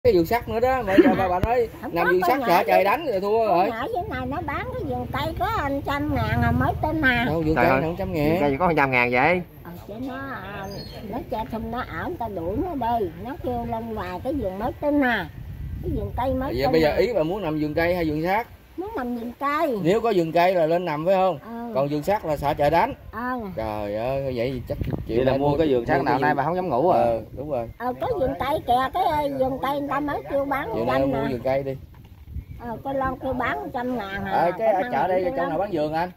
cái vườn sắt nữa đó mà giờ bà nói nằm vườn sắt sợ trời đánh rồi thua rồi. Nhỏ dưới này nó bán cái vườn cây có 100.000 à, mới tên nào. Đâu vườn cây nó 100.000. Vườn cây có 100.000 vậy. Chứ nó cha thùng nó ở người ta đuổi nó đi, nó kêu lên ngoài cái vườn mới tên nào. Cái vườn cây mới. Vậy bây giờ ý bà muốn nằm vườn cây hay vườn sắt? Muốn nằm vườn cây. Nếu có vườn cây là lên nằm phải không? Còn vườn sắt là sợ trời đánh. Trời ơi, vậy chắc chịu. Vậy là mua cái vườn sắt nào nay bà không dám ngủ à? Đúng rồi. Có vườn cây kìa, cái vườn cây người ta mới kêu bán 100 mua vườn cây đi. Cái lon kêu bán 100.000 à. Cái ở chợ đây chỗ nào bán vườn anh?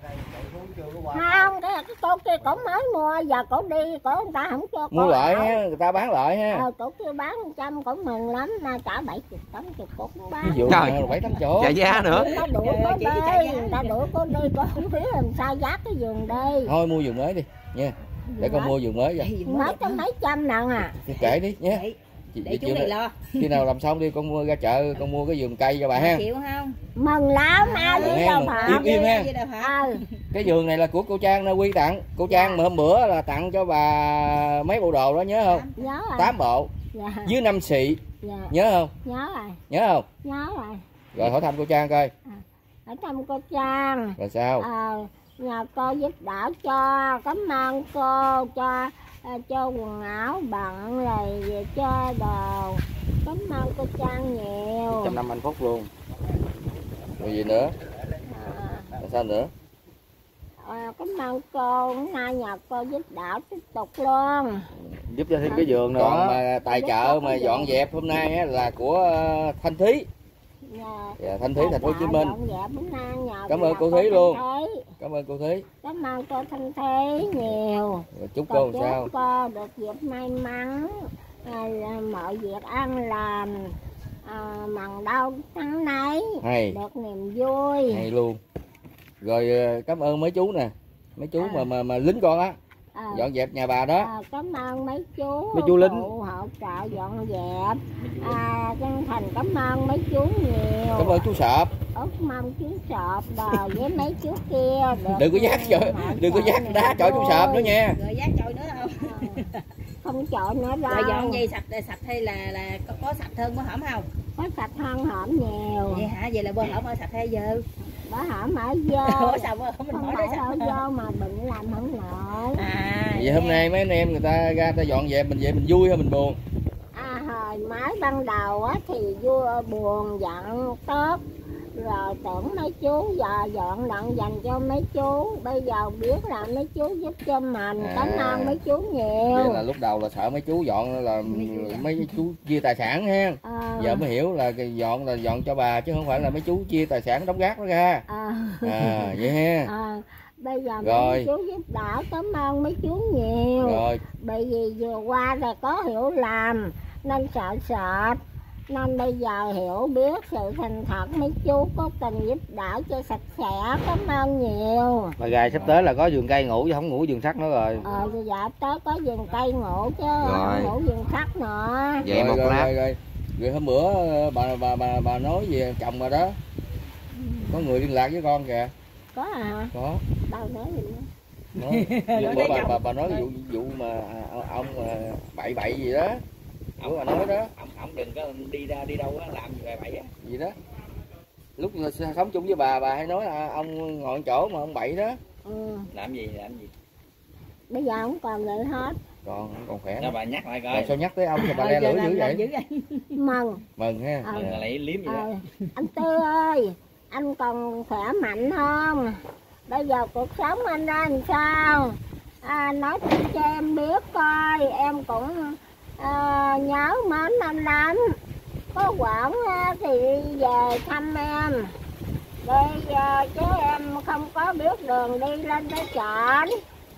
Không, cái cô kia cổ mới mua, giờ cổ đi, cổ người ta không cho. Mua lại ha, người ta bán lại ha. Cổ kêu bán 100, cổ mừng lắm, mà trả 70, 80 cổ cũng bán. Ví dụ 7-8 chỗ. Trả giá nữa. Người ta đuổi có đi, người ta đuổi có đi, cổ không biết làm sao giá cái vườn đi. Thôi mua vườn mới đi nha. Để con mua vườn mới cho. Mới có mấy trăm lần à. Thì kể đi nha. Để chú này lo. Khi nào làm xong đi con mua ra chợ, con mua cái vườn cây cho bà ha. Chịu không? Mừng lắm, ai biết đâu mà. Im ha. Cái vườn này là của cô Trang nó quy tặng. Cô Trang mà hôm bữa là tặng cho bà mấy bộ đồ đó nhớ không? Nhớ rồi. 8 bộ. Dạ. Dưới 5 xị. Dạ. Nhớ không? Nhớ rồi. Nhớ không? Nhớ rồi. Rồi hỏi thăm cô Trang coi. Hỏi thăm cô Trang. Rồi sao? Nhờ cô giúp đỡ cho, cảm ơn cô cho quần áo bận rồi về cho đồ, cảm ơn cô Trang nhiều. 100 năm hạnh phúc luôn. Rồi gì nữa? Rồi sao nữa? Cảm ơn cô, hôm nay nhờ cô giúp đỡ tiếp tục luôn. Giúp cho thêm cái vườn nữa. Còn mà tài trợ mà dọn dẹp hôm nay á, là của Thanh Thí. Dạ, Thanh Thí thành phố Hồ Chí Minh. Cảm ơn cô Thí luôn. Cảm ơn cô Thí. Cảm ơn cô Thanh Thí nhiều. Rồi chúc cô sao? Chúc cô được dịp may mắn, mọi việc an lành, mừng đâu tháng nấy, được niềm vui. Hay luôn. Rồi cảm ơn mấy chú nè, mấy chú mà lính con á. Dọn dẹp nhà bà đó. Cảm ơn mấy chú lính hỗ trợ dọn dẹp. Chân thành cảm ơn mấy chú nhiều. Cảm ơn chú Sợp. Cảm ơn chú Sợp rồi với mấy chú kia. Đừng có dắt đá chọi chú Sợp nữa nha. Rồi dắt chọi nữa không? Không chọi nữa đâu. Rồi dọn gì sạch hay là có sạch hơn bữa hổm không? Có sạch hơn hổm nhiều. Vậy hả? Vậy là bữa hổm ở sạch hay dơ? Bữa hổm ở dơ. Sao bữa hổm mình không hỏi phải sạch ở dơ mà bệnh làm không nổi. Vậy hôm nay mấy anh em người ta ra ta dọn dẹp mình vậy mình vui hay mình buồn? Hồi mới ban đầu á thì vui buồn giận tốt. Rồi tưởng mấy chú giờ dọn lận dành cho mấy chú. Bây giờ biết là mấy chú giúp cho mình. Cảm ơn mấy chú nhiều. Vậy là lúc đầu là sợ mấy chú dọn là mấy chú chia tài sản ha. Giờ mới hiểu là dọn cho bà chứ không phải là mấy chú chia tài sản đóng gác nó ra. Vậy ha. Bây giờ rồi. mấy chú giúp đỡ cảm ơn mấy chú nhiều. Rồi. Bởi vì vừa qua rồi có hiểu lầm nên sợ. Nên bây giờ hiểu biết sự thành thật mấy chú có tình giúp đỡ cho sạch sẽ, cảm ơn nhiều. Mà gài sắp tới là có vườn cây ngủ chứ không ngủ vườn sắt nữa rồi. Dạ tới có vườn cây ngủ chứ không ngủ vườn sắt nữa. Vậy một lát. Rồi hôm bữa bà nói về chồng rồi đó. Có người liên lạc với con kìa. Có hả? Có. Đâu nói gì nữa. Bữa bà nói vụ mà ông bậy gì đó. Bà nói đó. Ông đừng có đi đâu á làm gì bậy á. Gì đó. Lúc sống chung với bà hay nói là ông ngồi chỗ mà ông bậy đó. Làm gì? Bây giờ không còn vậy hết. Còn khỏe. Cho bà nhắc lại coi. Còn sao nhắc tới ông thì bà le lưỡi dữ vậy? Mừng ha. Lấy liếm vậy đó. Anh Tư ơi, anh còn khỏe mạnh không? Bây giờ cuộc sống anh ra làm sao? Nói cho em biết coi, em cũng nhớ mến anh lắm. Có quẩn thì đi về thăm em. Bây giờ chứ em không có biết đường đi lên tới trển.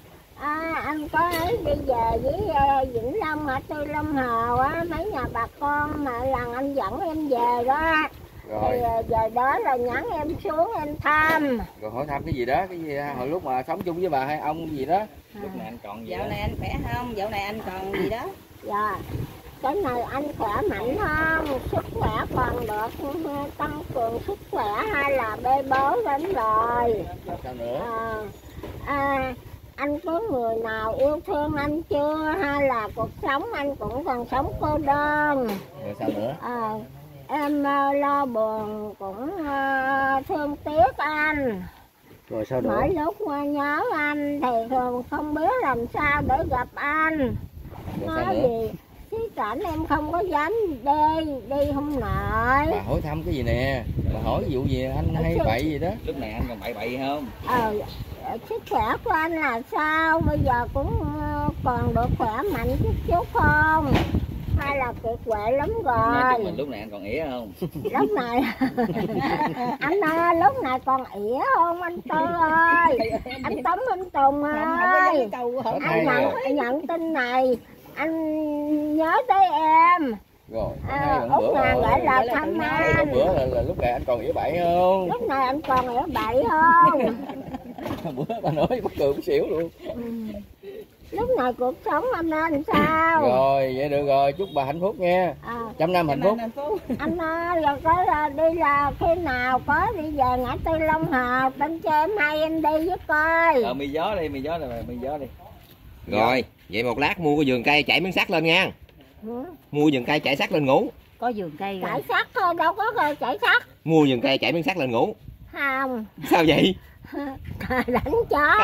Anh có ấy đi về với Vĩnh Long ở Tư Long Hồ á, mấy nhà bà con mà lần anh dẫn em về đó. Rồi giờ đó là nhắn em xuống em thăm. Rồi hỏi thăm cái gì đó, cái gì hồi lúc mà sống chung với bà hay ông gì đó. Lúc này anh còn gì? Dạo này anh khỏe không? Dạo này anh còn gì đó? Dạ. Cái này anh khỏe mạnh không? Sức khỏe còn được tăng cường sức khỏe hay là bê bối đến rồi. Sao nữa? anh có người nào yêu thương anh chưa, hay là cuộc sống anh cũng còn sống cô đơn? Rồi sao nữa? Em lo buồn cũng thương tiếc anh. Rồi sao nữa? Mỗi lúc nhớ anh thì thường không biết làm sao để gặp anh. Nói gì xí cảnh em không có dám đi không nổi. Bà hỏi thăm cái gì nè, bà hỏi vụ gì anh hay bậy gì đó. Lúc này anh còn bậy không? Sức khỏe của anh là sao, bây giờ cũng còn được khỏe mạnh chút không, hay là kiệt quệ lắm rồi? Mình lúc này anh còn ỉa không? Lúc này anh ơi, lúc này còn ỉa không anh Tư ơi, anh Tấm, anh Tùng ơi. Anh nhận tin này anh nhớ tới em. Rồi Út Ngàn gửi lời thăm anh. Bữa là lúc này anh còn ỉa bậy không? Lúc này anh còn ỉa bậy không? Bữa bà nói bất cười bất xỉu luôn. Lúc này cuộc sống anh nên sao? Rồi vậy được rồi, chúc bà hạnh phúc nha. Trăm năm hạnh phúc. Anh ơi, rồi có đi là khi nào có đi về ngã tư Long Hồ bên cho em hai em đi với coi. Mì gió đi, mì gió đi. Rồi vậy một lát mua cái vườn cây chạy miếng sắt lên nha. Mua vườn cây chạy sắt lên ngủ. Có vườn cây chạy sắt thôi, đâu có rồi chạy sắt. Mua vườn cây chạy miếng sắt lên ngủ. Không. Sao vậy? Đánh chó.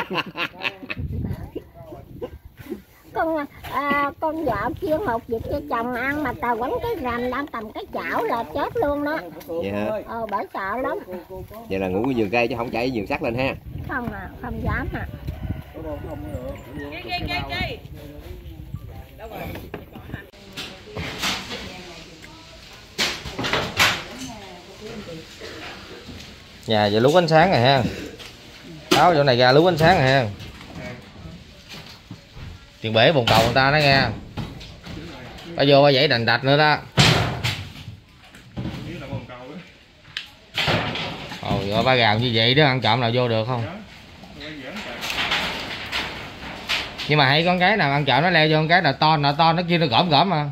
Con vợ chia một việc cho chồng ăn mà tao quánh cái rằm đang cầm cái chảo là chết luôn đó. Vậy hả? Bởi sợ lắm. Vậy là ngủ cái vườn cây chứ không chạy vườn sắt lên ha. Không không dám à. Cây. Đâu rồi? Nhà giờ lúc ánh sáng rồi ha. Áo chỗ này ra lúc ánh sáng rồi ha. Tiền bể bồn cầu người ta đó nghe. Bà vô bà dãy đành đạch nữa đó. Rồi ba gào như vậy đó, ăn trộm nào vô được không? Nhưng mà hay con cái nào ăn trộm nó leo vô, con cái nào to nó kia nó gõm mà.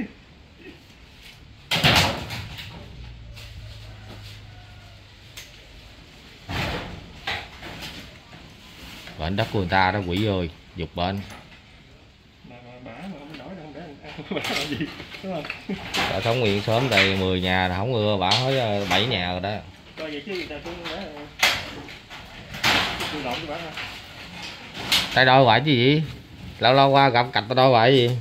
Bệnh đất của người ta đó quỷ ơi, dục bệnh. Bà thống nguyên sớm đây 10 nhà là không mưa, bà hỏi 7 nhà rồi đó. Tay đôi vậy chứ gì? Lâu lâu qua gặp cạch tay đôi vậy gì?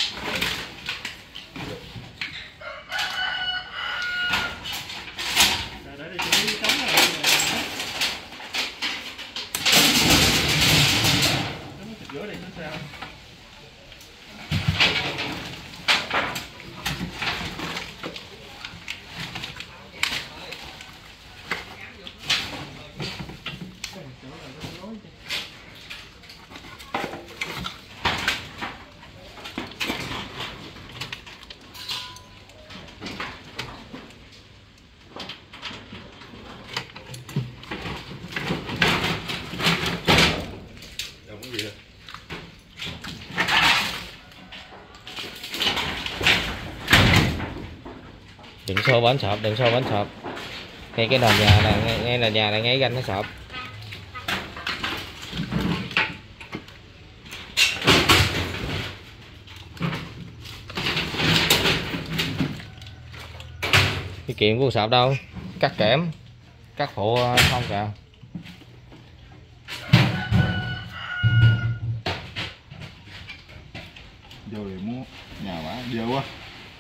Đừng xô bánh sọp, đừng xô bánh sọp. Ngay cái nền nhà này, ngay là nhà này, ngay ganh nó sọp. Cái kiện của sọp đâu? Cắt kẽm, cắt phụ không kìa. Vô thì muốn nhà bả dơ quá.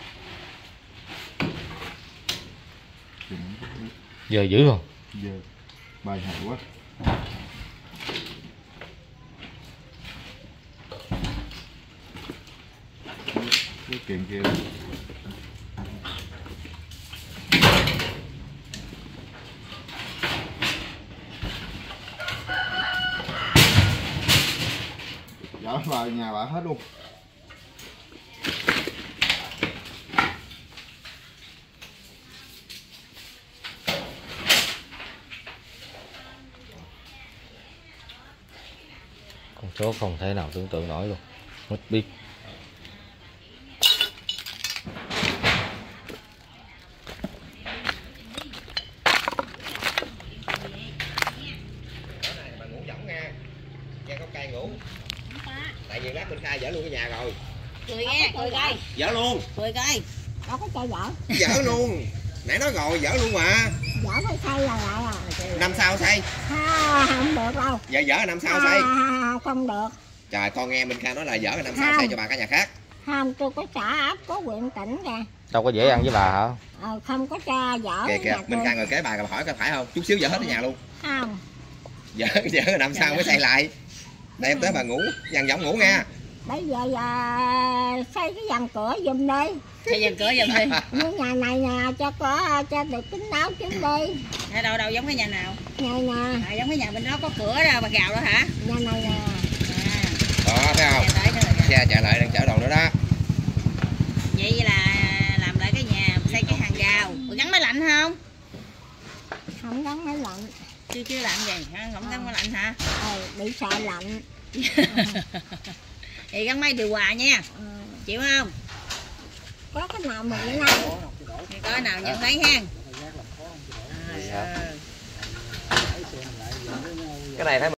Giờ dữ không? Giờ bài hại quá. Cái kiện kia dỡ vào nhà bà hết luôn. Con số không thể nào tưởng tượng nổi luôn. Mất biết. Bà ngủ võng nha. Nghe có cây ngủ. cười nghe, cười coi. Dở luôn. Cười coi. Đâu có chơi dở. Dở luôn. Nãy nói rồi dở luôn mà. Dở phải xây là lại à. Năm sau xây. Không được đâu. Dạ dở năm sau xây. Không được. Trời, con nghe Minh Khang nói là dở năm sau xây cho bà cả nhà khác. Không, tôi có xã áp có huyện tỉnh kìa. Đâu có dễ ăn với bà hả? Không có cha dở. Kìa Minh Khang ngồi kế bà hỏi có phải không? Chút xíu dở hết ở nhà luôn. Không. Dở năm sau mới xây lại. Để em tới bà ngủ, dằn giọng ngủ nha. Bây giờ xây cái dàn cửa giùm đi. Xây dàn cửa giùm đi. Như nhà này nè, cho được kính đáo trước đi. Đâu đâu giống cái nhà nào? Nhà nè. Giống cái nhà bên đó có cửa đâu, bà gào đó hả? Nhà này nè. Đó, thấy không? Xe chạy lại đang chở đồ nữa đó. Vậy là làm lại cái nhà, xây cái hàng rào. Gắn máy lạnh không? Không gắn máy lạnh. Chưa lạnh gì, không gắn máy lạnh hả? Bị sợ lạnh. Thì gắn máy điều hòa nha. Chịu không? Có cái nào mà vậy đâu. Có nào nhận lấy ha. Cái này thấy